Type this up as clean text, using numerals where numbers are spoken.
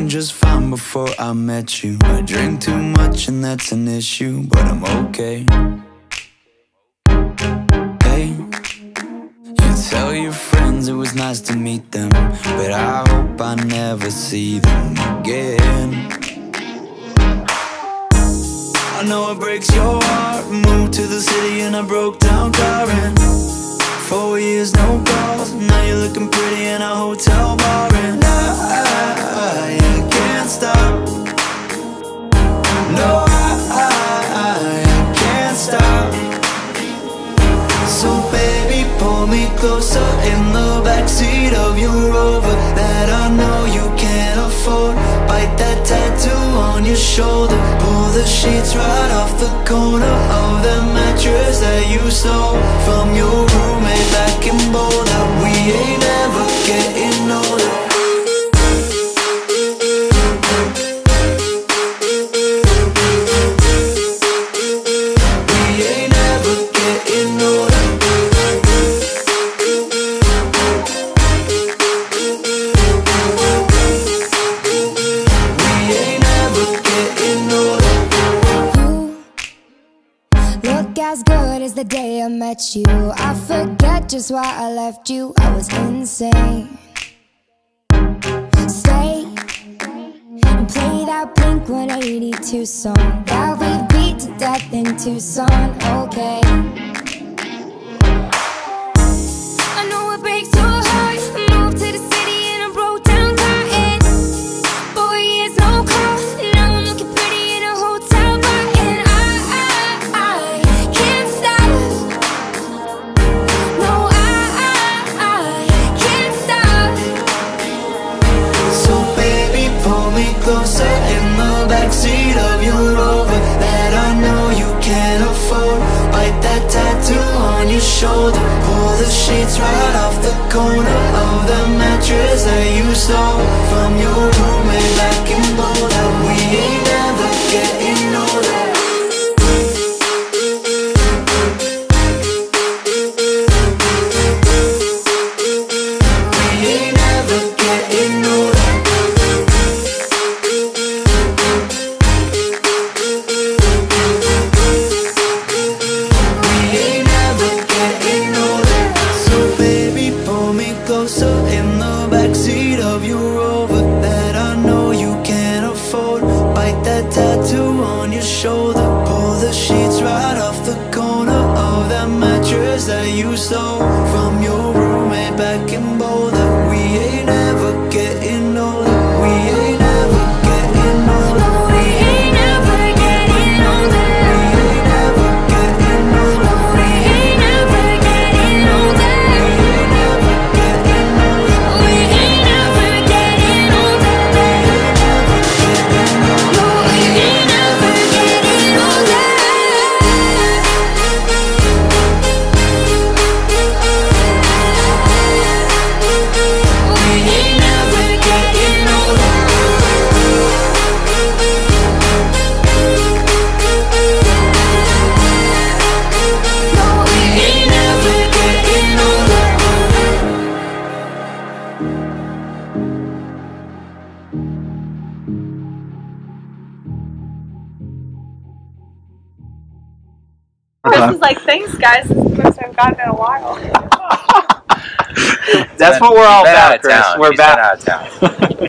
doing just fine before I met you. I drink too much and that's an issue, but I'm okay. Hey, you tell your friends it was nice to meet them, but I hope I never see them again. I know it breaks your heart. Moved to the city and I broke down crying. 4 years, no calls. Now you're looking pretty in a hotel bar, and I can't stop. No, I can't stop. So baby, pull me closer in the backseat of your Rover that I know you can't afford. Bite that tattoo on your shoulder. Pull the sheets right off the corner of that mattress that you stole from your roommate back in Boulder. We ain't ever getting older. As good as the day I met you. I forget just why I left you. I was insane. Stay and play that Blink-182 song that we beat to death in Tucson. Okay, I know it breaks your heart. Moved to the city and I broke down crying. 4 years, no call. Now I'm looking pretty in a hotel bar, and I can't stop. No, I can't stop. So baby, pull me closer in the backseat of your Rover that I know you can't afford. Bite that tattoo on your shoulder. Pull the sheets right off the corner of the mattress that you stole from your roommate back in Boulder. We ain't never getting older. We ain't never getting older. We ain't never getting older. So baby, pull me closer in the backseat of your Rover that I know you can't afford. Bite that tattoo on your shoulder. Pull the sheets right off the corner of that mattress that you stole from your roommate back in Boulder. We ain't ever getting older. We ain't ever getting older. We ain't never getting older. We ain't ever getting older. We ain't never getting older. We ain't never getting older. We ain't never getting older. No, we ain't never getting older. We ain't never getting older. No, we Ain't never getting older. Chris is like, thanks guys, this is the most I've gotten in a while. That's what we're all Been out about, of Chris. town. We're She's been back. out of town.